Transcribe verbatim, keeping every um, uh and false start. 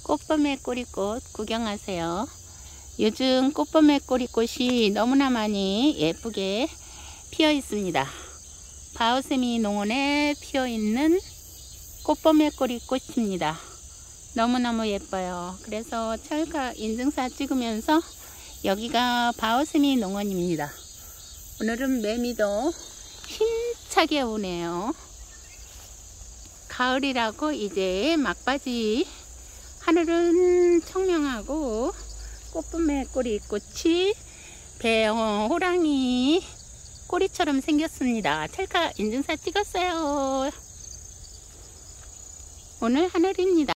꽃봄의 꼬리꽃 구경하세요. 요즘 꽃봄의 꼬리꽃이 너무나 많이 예쁘게 피어 있습니다. 바오세미 농원에 피어 있는 꽃봄의 꼬리꽃입니다. 너무너무 예뻐요. 그래서 찰카 인증사 찍으면서 여기가 바오세미 농원입니다. 오늘은 매미도 힘차게 오네요. 가을이라고 이제 막바지, 하늘은 청명하고 꽃봄의 꼬리꽃이 배영 호랑이 꼬리처럼 생겼습니다. 찰카 인증사 찍었어요. 오늘 하늘입니다.